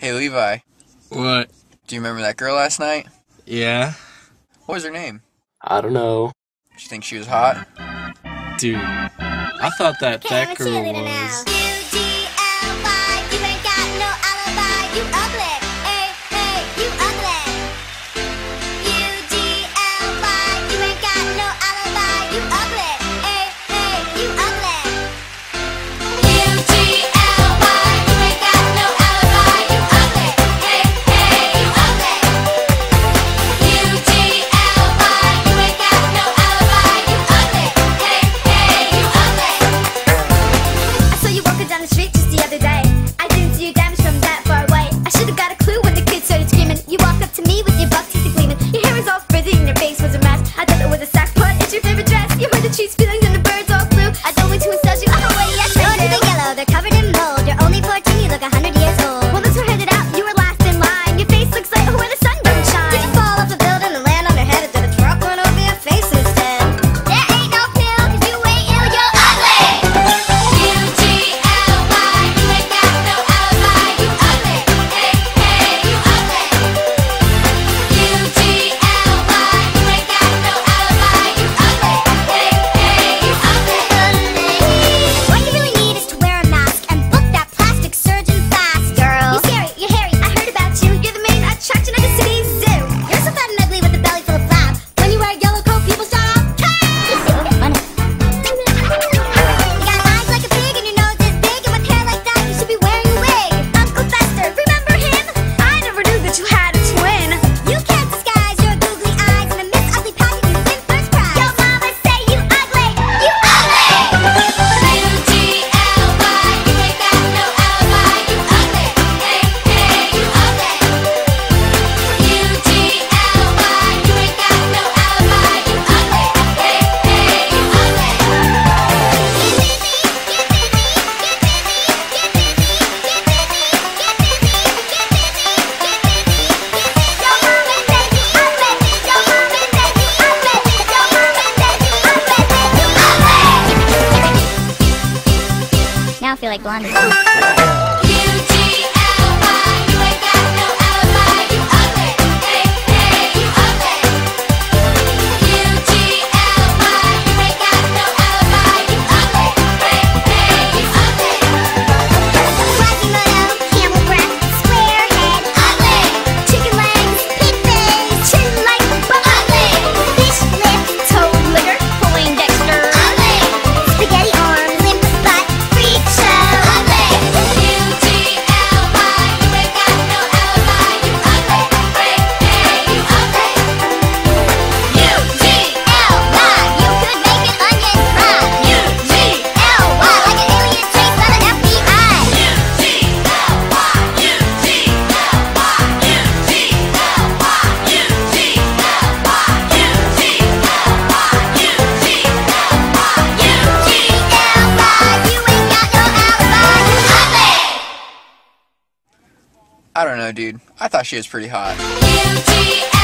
Hey Levi, What? do you remember that girl last night? Yeah? What was her name? I don't know. Do you think she was hot? Dude, I thought that girl was... She's feelings and the birds all flew. I don't mean to insult you. I'm away, yes, I do. You're yellow, they're covered in mold. You're only 14, you look 100 years old. Well, let's headed out, you were last in line. Your face looks like where the sun don't shine. Did you fall off the building and land on your head? Or did a truck run over your face instead? There ain't no pill, cause you ain't ill, you're ugly. U-G-L-Y, you ain't got no alibi, you ugly. Hey, hey, you ugly. U-G-L-Y, you ain't got no alibi, you ugly. What you really need is to wear a mask and book that plastic surgeon fast, girl. You're hairy, I heard about you. You're the main attraction at the city's zoo. You're so fat and ugly with a belly full of flab. When you wear a yellow coat, people shout out, hey! Money. You got eyes like a pig and your nose is big, and with hair like that, you should be wearing a wig. Uncle Fester, remember him? I never knew that you had a twin. You can't disguise your googly eyes in a Miss Ugly pageant. You win first prize. Yo, mama, say you ugly. You ugly. U-G-L-Y, you ain't got no alibi, you ugly. Hey, hey, you ugly. U-G-L-Y, you ain't got no alibi, you ugly. Hey, hey, you ugly. Now I feel like Blondie. U-G-L-Y, you ain't got no alibi, you ugly. Hey, hey, you ugly. U-G-L-Y, you ain't got no alibi, you ugly. Hey, hey, you ugly. Quasimodo, camel breath, square head, ugly. Chicken legs, pig face, chin like butt, ugly. Fish lip, toe litter, Poindexter, ugly. Spaghetti arms, limp butt, freak show, ugly. U-G-L-Y, you ain't got no alibi, you ugly. Hey, hey, you ugly. U-G-L-Y, you could make an onion fry. U-G-L-Y, like an alien chased by the FBI. U-G-L-Y, U-G-L-Y, U-G-L-Y, U-G-L-Y, U-G-L-Y, U-G-L-Y, you ain't got no alibi, you ugly. I don't know, dude. I thought she was pretty hot. U-G-L-Y.